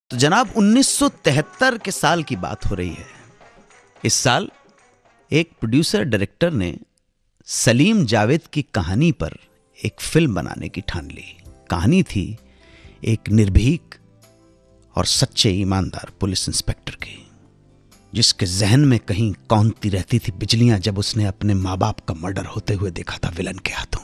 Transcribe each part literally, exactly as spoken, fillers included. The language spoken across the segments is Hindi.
तो जनाब उन्नीस सौ तिहत्तर के साल की बात हो रही है। इस साल एक प्रोड्यूसर डायरेक्टर ने सलीम जावेद की कहानी पर एक फिल्म बनाने की ठान ली। कहानी थी एक निर्भीक और सच्चे ईमानदार पुलिस इंस्पेक्टर की, जिसके जहन में कहीं कौंधती रहती थी बिजलियां जब उसने अपने माँ बाप का मर्डर होते हुए देखा था विलन के हाथों।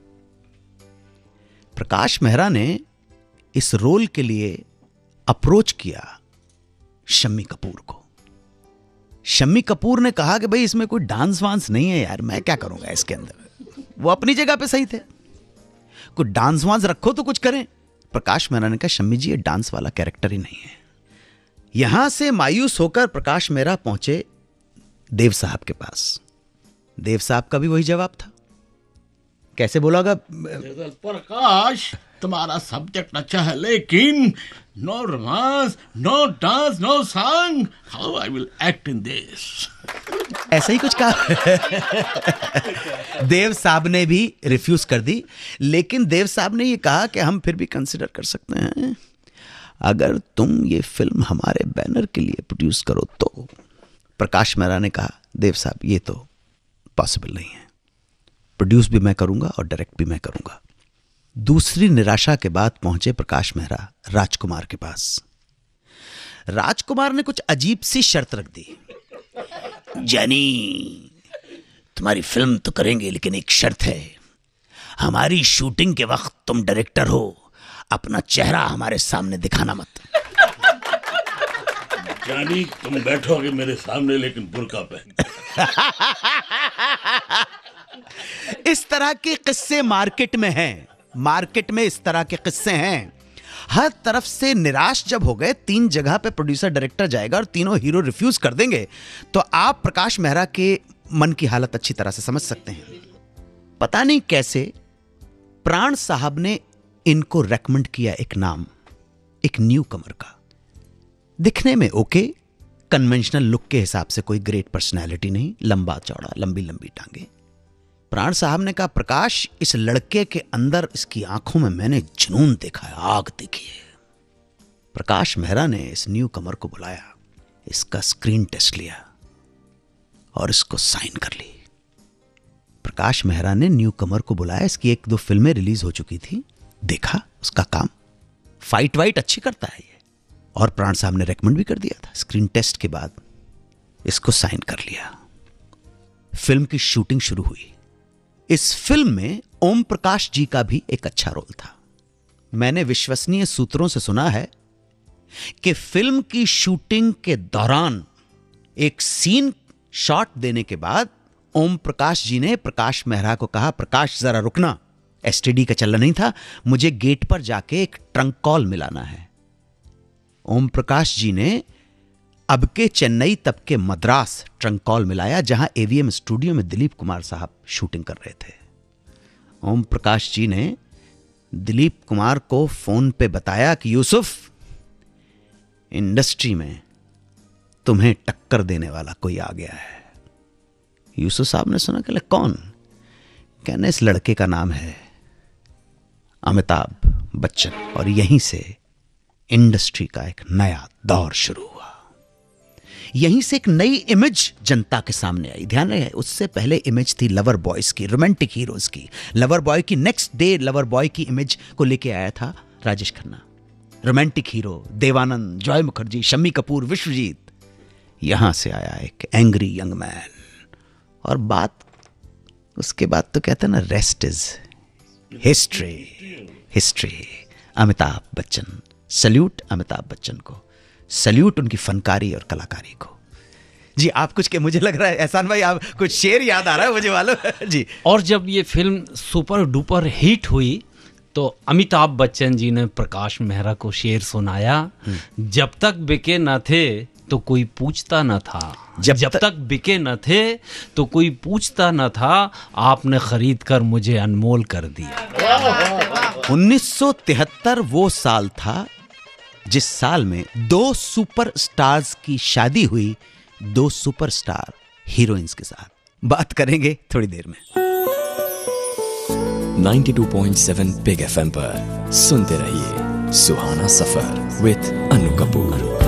प्रकाश मेहरा ने इस रोल के लिए अप्रोच किया शम्मी कपूर को। शम्मी कपूर ने कहा कि भाई इसमें कोई डांस वांस नहीं है यार, मैं क्या करूंगा इसके अंदर। वो अपनी जगह पे सही थे, कोई डांस वांस रखो तो कुछ करें। प्रकाश मेहरा ने कहा शम्मी जी ये डांस वाला कैरेक्टर ही नहीं है। यहां से मायूस होकर प्रकाश मेहरा पहुंचे देव साहब के पास। देव साहब का भी वही जवाब था। कैसे बोलागा प्रकाश, तुम्हारा सब्जेक्ट अच्छा है लेकिन no romance, no dance, no song, how I will act in this. ऐसा ही कुछ कहा। देव साहब ने भी रिफ्यूज कर दी, लेकिन देव साहब ने ये कहा कि हम फिर भी कंसिडर कर सकते हैं, अगर तुम ये फिल्म हमारे बैनर के लिए प्रोड्यूस करो तो। प्रकाश मेहरा ने कहा देव साहब ये तो पॉसिबल नहीं है, प्रोड्यूस भी मैं करूंगा और डायरेक्ट भी मैं करूंगा। दूसरी निराशा के बाद पहुंचे प्रकाश मेहरा राजकुमार के पास। राजकुमार ने कुछ अजीब सी शर्त रख दी। जानी तुम्हारी फिल्म तो करेंगे लेकिन एक शर्त है, हमारी शूटिंग के वक्त तुम डायरेक्टर हो, अपना चेहरा हमारे सामने दिखाना मत। जानी तुम बैठोगे मेरे सामने लेकिन बुर्का पहन। इस तरह के किस्से मार्केट में हैं, मार्केट में इस तरह के किस्से हैं। हर तरफ से निराश जब हो गए, तीन जगह पे प्रोड्यूसर डायरेक्टर जाएगा और तीनों हीरो रिफ्यूज कर देंगे, तो आप प्रकाश मेहरा के मन की हालत अच्छी तरह से समझ सकते हैं। पता नहीं कैसे प्राण साहब ने इनको रेकमेंड किया एक नाम, एक न्यू कमर का, दिखने में ओके, कन्वेंशनल लुक के हिसाब से कोई ग्रेट पर्सनैलिटी नहीं, लंबा चौड़ा, लंबी लंबी टांगे। प्राण साहब ने कहा प्रकाश इस लड़के के अंदर, इसकी आंखों में मैंने जुनून देखा है, आग देखी है। प्रकाश मेहरा ने इस न्यू कमर को बुलाया, इसका स्क्रीन टेस्ट लिया और इसको साइन कर ली। प्रकाश मेहरा ने न्यू कमर को बुलाया, इसकी एक दो फिल्में रिलीज हो चुकी थी, देखा उसका काम, फाइट वाइट अच्छी करता है ये, और प्राण साहब ने रेकमेंड भी कर दिया था। स्क्रीन टेस्ट के बाद इसको साइन कर लिया। फिल्म की शूटिंग शुरू हुई। इस फिल्म में ओम प्रकाश जी का भी एक अच्छा रोल था। मैंने विश्वसनीय सूत्रों से सुना है कि फिल्म की शूटिंग के दौरान एक सीन शॉट देने के बाद ओम प्रकाश जी ने प्रकाश मेहरा को कहा प्रकाश जरा रुकना, एसटीडी का चलना नहीं था, मुझे गेट पर जाके एक ट्रंक कॉल मिलाना है। ओम प्रकाश जी ने अब के चेन्नई तब के मद्रास ट्रंक कॉल मिलाया, जहां एवीएम स्टूडियो में दिलीप कुमार साहब शूटिंग कर रहे थे। ओम प्रकाश जी ने दिलीप कुमार को फोन पे बताया कि यूसुफ, इंडस्ट्री में तुम्हें टक्कर देने वाला कोई आ गया है। यूसुफ साहब ने सुना, कहले कौन? कहने इस लड़के का नाम है अमिताभ बच्चन, और यहीं से इंडस्ट्री का एक नया दौर शुरू हुआ। यहीं से एक नई इमेज जनता के सामने आई। ध्यान रहे, उससे पहले इमेज थी लवर बॉयज की, रोमांटिक हीरोज की। लवर बॉय की नेक्स्ट डे लवर बॉय की इमेज को लेके आया था राजेश खन्ना। Romantic hero Dev Anand, Joy Mukherjee, Shammi Kapoor, Vishwajeet. यहां से आया एक एंग्री यंग मैन, और बात उसके बाद तो कहते हैं ना, rest is history. History Amitabh Bachchan, salute Amitabh Bachchan को, सल्यूट उनकी फनकारी और कलाकारी को। जी आप कुछ के, मुझे लग रहा है एहसान भाई आप कुछ शेर याद आ रहा है मुझे मालूम जी। और जब ये फिल्म सुपर डुपर हिट हुई तो अमिताभ बच्चन जी ने प्रकाश मेहरा को शेर सुनाया, जब तक बिके न थे तो कोई पूछता न था, जब, जब तक, तक बिके न थे तो कोई पूछता न था, आपने खरीद कर मुझे अनमोल कर दिया। उन्नीस सौ तिहत्तर वो साल था जिस साल में दो सुपर स्टार्स की शादी हुई, दो सुपरस्टार हीरोइंस के साथ। बात करेंगे थोड़ी देर में। बानवे पॉइंट सात बिग एफएम पर सुनते रहिए सुहाना सफर विद अनु कपूर।